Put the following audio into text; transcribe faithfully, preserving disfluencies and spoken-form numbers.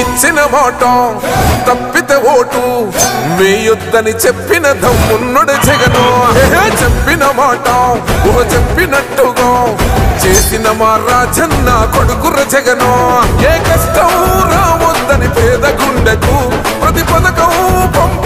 ఇచ్చిన మాట తప్పితే ఓటు వేయొద్దని చెప్పిన దమ్మున్నడు జగను చెప్పిన మాట ఊహ చెప్పినట్టుగా చేసిన మా రాజన్న కొడుకుర జగను ఏ కష్టం రావద్దని పేద గుండెకు ప్రతి పథకం